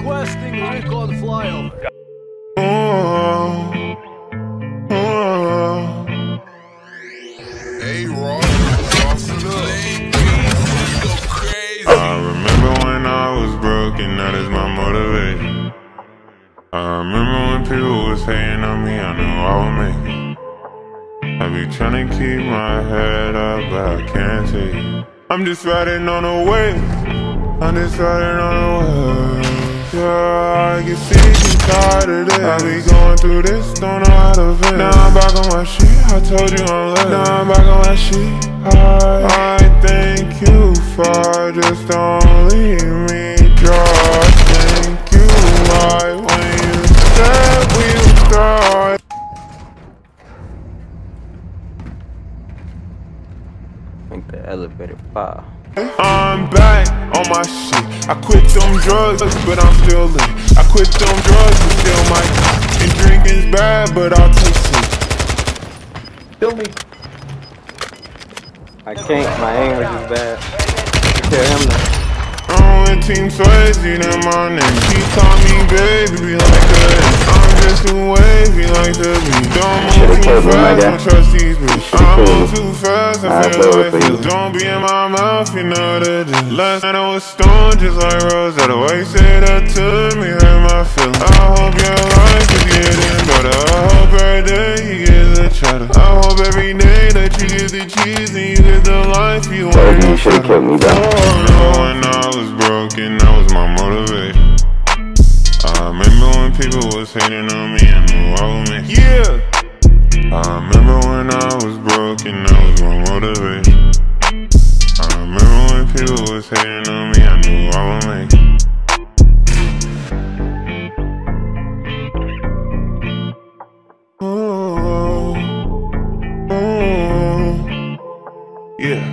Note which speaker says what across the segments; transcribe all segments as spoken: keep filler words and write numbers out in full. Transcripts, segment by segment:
Speaker 1: Requesting recon flyover.
Speaker 2: Oh, oh.
Speaker 3: Hey, Rob, bossing up. Go crazy.
Speaker 2: I remember when I was broken, that is my motivation. I remember when people was hating on me, I knew I would make it. I be trying to keep my head up, but I can't take it. I'm just riding on a wave, I'm just riding on a wave. Yeah, I get sick and tired of this. I be going through this, don't know how to vent. Now I'm back on my shit, I told you I'm late. Now I'm back on my shit, I, I thank you for just don't leave me dry. Thank you, right when you said we would start.
Speaker 4: I think the elevator fire.
Speaker 2: I'm back on my shit. I quit them drugs, but I'm still lit. I quit them drugs, but still my and drinking's bad, but I'll taste it.
Speaker 4: Kill me. I can't, my English is bad. Tell him that.
Speaker 2: I'm with Team Swayze, them my name. She call me baby, be like that. I'm just too wavy like the beat. Don't move too fast, don't trust these bitches. I move too fast, I feel like you. Don't be in my mouth, you know that it. Last night I was stoned just like Rosetta. Why you say that to me, hurt my feelings. I hope your life is getting better. I hope every day you get the cheddar. I hope every day that you get the cheese and you get the life you want.
Speaker 4: Baby, you should've killed me, bro.
Speaker 2: When I was broken, that was my motivation. I remember when people was hating on me, I knew I would make it. Yeah! I remember when I was broken, that was my motivation. I remember when people was hating on me, I knew I would make it. Oh, oh, yeah.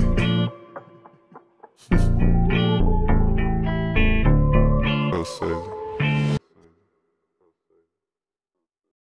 Speaker 2: So sad.